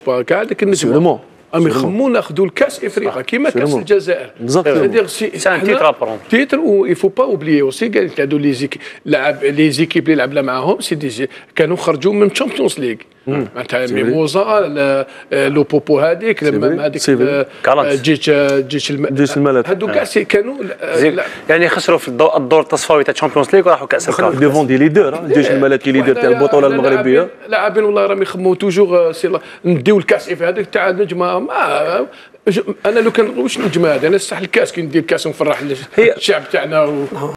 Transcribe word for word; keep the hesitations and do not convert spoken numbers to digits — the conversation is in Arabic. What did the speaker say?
اوروبا كاع ديك النجمه راهم يخموا ناخذوا الكاس افريقيا كيما كاس الجزائر. بالضبط سي ان تيتر ابرون تيتر و يفو با اوبليي اوسي قال لك هادو لي زيكيب لعب لي زيكيب اللي لعبنا معاهم سي دي كانوا خرجوا من تشامبيونز ليغ معناتها ميموزا لو بوبو هذيك لما هذيك جيش جيش جيش الملك هادو كاع كانوا يعني خسروا في الدور التصفوي تاع تشامبيونز ليغ وراحوا كاس الكاف ديفون دي ليدر الجيش الملكي ليدر تاع البطوله المغربيه. لاعبين والله راهم يخموا توجور نديو الكاس في هذيك تاع نجمه ما انا لو كان واش نجمه هذا انا نستحل الكاس كي ندير الكاس ونفرح الشعب تاعنا.